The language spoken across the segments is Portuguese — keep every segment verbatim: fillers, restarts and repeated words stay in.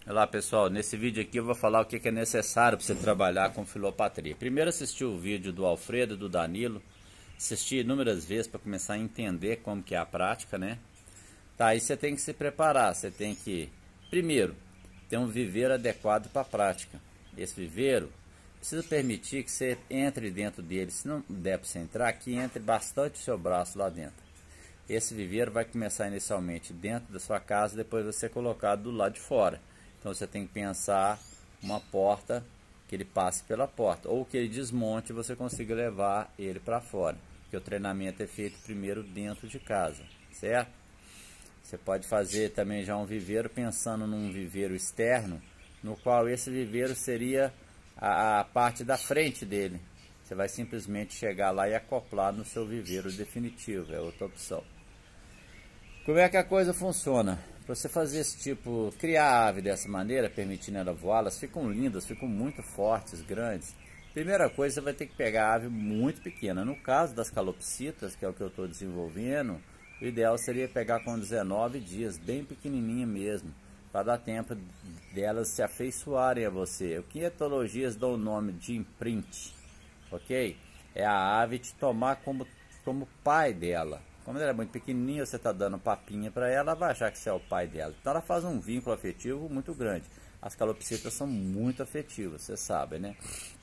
Olá pessoal, nesse vídeo aqui eu vou falar o que é necessário para você trabalhar com filopatria. Primeiro assistir o vídeo do Alfredo e do Danilo, assistir inúmeras vezes para começar a entender como que é a prática, né? Tá, aí você tem que se preparar, você tem que, primeiro, ter um viveiro adequado para a prática. Esse viveiro precisa permitir que você entre dentro dele, se não der para você entrar, que entre bastante o seu braço lá dentro. Esse viveiro vai começar inicialmente dentro da sua casa, depois vai ser colocado do lado de fora. Então você tem que pensar uma porta que ele passe pela porta, ou que ele desmonte e você consiga levar ele para fora. Porque o treinamento é feito primeiro dentro de casa, certo? Você pode fazer também já um viveiro pensando num viveiro externo, no qual esse viveiro seria a, a parte da frente dele. Você vai simplesmente chegar lá e acoplar no seu viveiro definitivo, é outra opção. Como é que a coisa funciona? Para você fazer esse tipo, criar a ave dessa maneira, permitindo ela voar, elas ficam lindas, ficam muito fortes, grandes. Primeira coisa, você vai ter que pegar a ave muito pequena. No caso das calopsitas, que é o que eu estou desenvolvendo, o ideal seria pegar com dezenove dias, bem pequenininha mesmo, para dar tempo delas se afeiçoarem a você. O que etologias dão o nome de imprint, ok? É a ave te tomar como, como pai dela. Como ela é muito pequenininha, você está dando papinha para ela, ela vai achar que você é o pai dela. Então ela faz um vínculo afetivo muito grande. As calopsitas são muito afetivas, você sabe, né?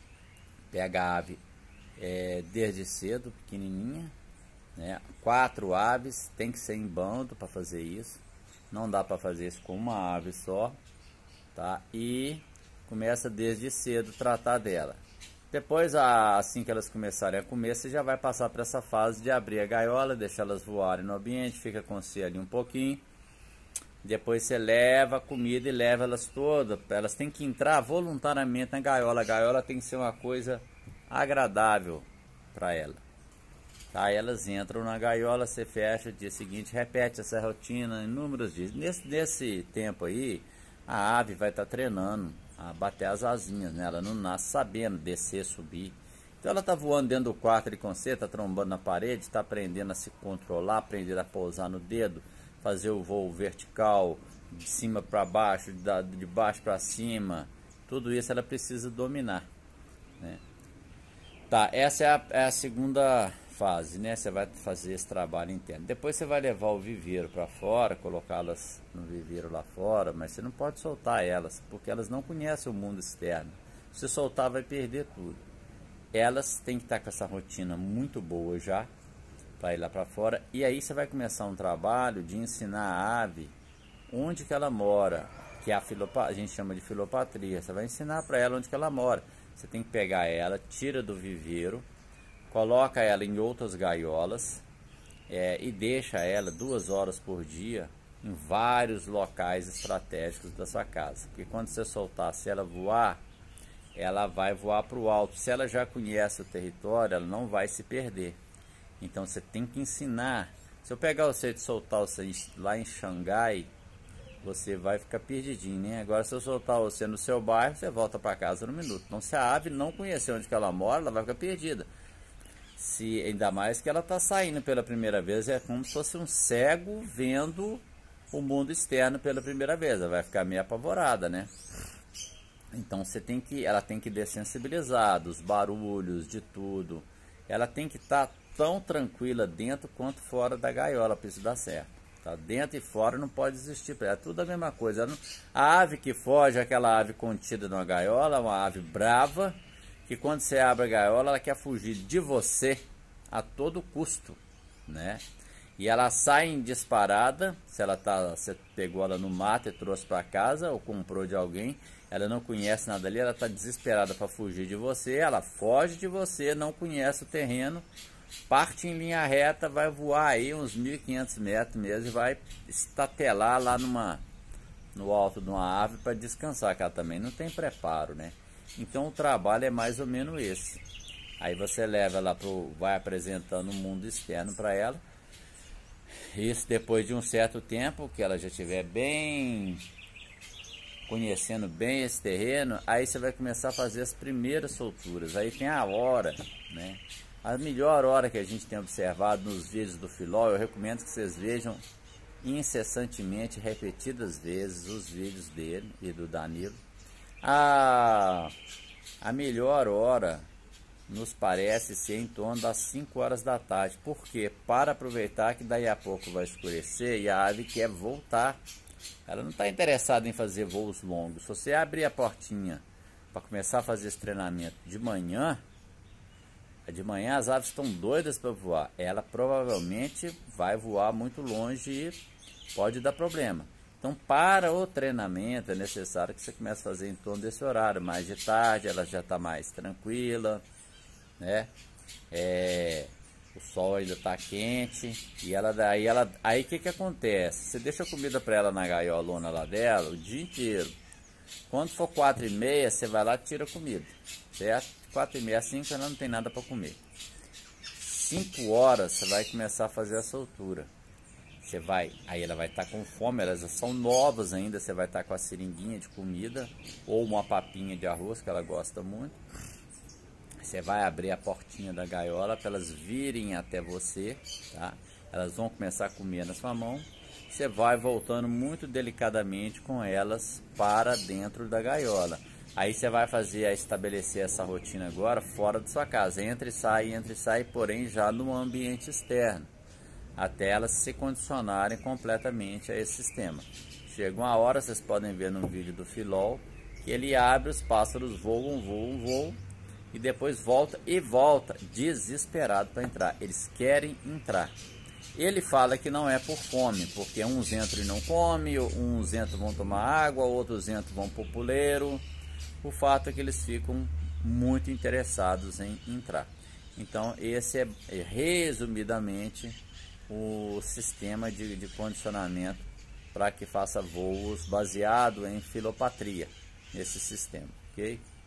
Pega a ave é, desde cedo, pequenininha, né? Quatro aves, tem que ser em bando para fazer isso. Não dá para fazer isso com uma ave só, tá? E começa desde cedo a tratar dela. Depois, assim que elas começarem a comer, você já vai passar para essa fase de abrir a gaiola, deixar elas voarem no ambiente, fica com você ali um pouquinho. Depois você leva a comida e leva elas todas. Elas têm que entrar voluntariamente na gaiola. A gaiola tem que ser uma coisa agradável para ela. Tá? Elas entram na gaiola, você fecha, o dia seguinte repete essa rotina inúmeros dias. Nesse, nesse tempo aí, a ave vai estar tá treinando a bater as asinhas, né? Ela não nasce sabendo descer, subir. Então ela está voando dentro do quarto ali com você, está trombando na parede, está aprendendo a se controlar, aprendendo a pousar no dedo, fazer o voo vertical, de cima para baixo, de baixo para cima. Tudo isso ela precisa dominar, né? Tá, essa é a, é a segunda fase, né? Você vai fazer esse trabalho interno. Depois você vai levar o viveiro para fora, colocá-las no viveiro lá fora, mas você não pode soltar elas, porque elas não conhecem o mundo externo. Se soltar, vai perder tudo. Elas têm que estar com essa rotina muito boa já, para ir lá para fora. E aí você vai começar um trabalho de ensinar a ave onde que ela mora, que é a, filopa, a gente chama de filopatria. Você vai ensinar para ela onde que ela mora. Você tem que pegar ela, tira do viveiro, coloca ela em outras gaiolas é, e deixa ela duas horas por dia em vários locais estratégicos da sua casa. Porque quando você soltar, se ela voar, ela vai voar para o alto. Se ela já conhece o território, ela não vai se perder. Então você tem que ensinar. Se eu pegar você e soltar você lá em Xangai, você vai ficar perdidinho, né? Agora se eu soltar você no seu bairro, você volta para casa no minuto. Então se a ave não conhecer onde que ela mora, ela vai ficar perdida. Se, ainda mais que ela está saindo pela primeira vez, é como se fosse um cego vendo o mundo externo pela primeira vez. Ela vai ficar meio apavorada, né? Então você tem que, ela tem que dessensibilizar dos barulhos, de tudo. Ela tem que estar tá tão tranquila dentro quanto fora da gaiola para isso dar certo. Tá? Dentro e fora não pode existir, é tudo a mesma coisa. Não, a ave que foge, aquela ave contida numa gaiola, é uma ave brava, que quando você abre a gaiola, ela quer fugir de você a todo custo, né? E ela sai em disparada, se ela tá, você pegou ela no mato e trouxe para casa, ou comprou de alguém, ela não conhece nada ali, ela está desesperada para fugir de você, ela foge de você, não conhece o terreno, parte em linha reta, vai voar aí uns mil e quinhentos metros mesmo e vai estatelar lá numa, no alto de uma árvore para descansar, que ela também não tem preparo, né? Então o trabalho é mais ou menos esse. Aí você leva ela pro, vai apresentando o mundo externo para ela. Isso depois de um certo tempo, que ela já estiver bem, conhecendo bem esse terreno, aí você vai começar a fazer as primeiras solturas. Aí tem a hora, né? A melhor hora que a gente tem observado nos vídeos do Filó, eu recomendo que vocês vejam incessantemente, repetidas vezes, os vídeos dele e do Danilo. A, a melhor hora nos parece ser em torno das cinco horas da tarde. Por quê? Para aproveitar que daí a pouco vai escurecer e a ave quer voltar. Ela não está interessada em fazer voos longos. Se você abrir a portinha para começar a fazer esse treinamento de manhã, de manhã as aves estão doidas para voar. Ela provavelmente vai voar muito longe e pode dar problema. Então, para o treinamento é necessário que você comece a fazer em torno desse horário. Mais de tarde, ela já está mais tranquila, né? É, o sol ainda está quente e ela daí ela aí que que acontece? Você deixa a comida para ela na gaiolona lá dela o dia inteiro. Quando for quatro e meia, você vai lá e tira a comida, certo? Quatro e meia, cinco, ela não tem nada para comer. Cinco horas você vai começar a fazer a soltura. Você vai, aí ela vai estar tá com fome, elas são novas ainda. Você vai estar tá com a seringuinha de comida ou uma papinha de arroz que ela gosta muito. Você vai abrir a portinha da gaiola para elas virem até você, tá? Elas vão começar a comer na sua mão. Você vai voltando muito delicadamente com elas para dentro da gaiola. Aí você vai fazer a estabelecer essa rotina agora fora da sua casa. Entra e sai, entra e sai, porém já no ambiente externo. Até elas se condicionarem completamente a esse sistema. Chega uma hora, vocês podem ver no vídeo do Filol, que ele abre, os pássaros voam, voam, voam. E depois volta e volta desesperado para entrar. Eles querem entrar. Ele fala que não é por fome, porque uns entram e não comem, uns entram e vão tomar água, outros entram e vão pro puleiro. O fato é que eles ficam muito interessados em entrar. Então esse é, resumidamente, o sistema de, de condicionamento para que faça voos baseado em filopatria, nesse sistema, ok?